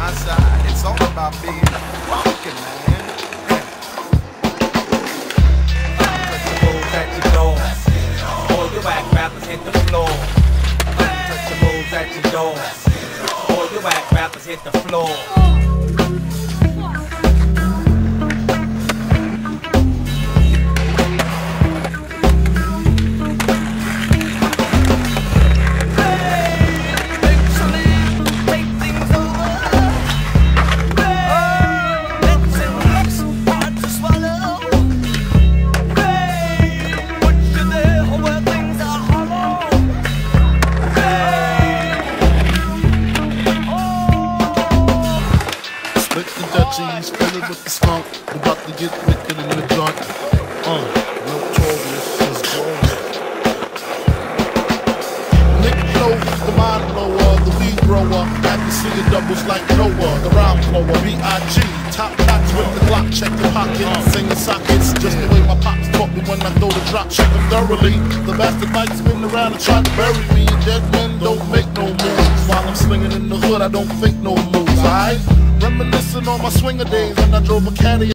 my side. It's all about being funky, man. Untouchables at your door. All your whack rappers hit the floor. Untouchables at your door. All your whack rappers hit the floor. Dutchies, filling with the skunk, about to get wicked in the joint. Notorious is glorious. Nick knows the mind blower, the weed grower. I can see the doubles like Noah, the rhyme blower. B.I.G. Top notch with the Glock, check the pocket, singing sockets. Just the way my pops taught me when I throw the drop, check them thoroughly. The bastard might spin around and try to bury me. And dead men don't make no moves. While I'm slinging in the hood, I don't think no moves, alright? Reminiscing on my swinger days when I drove a caddy.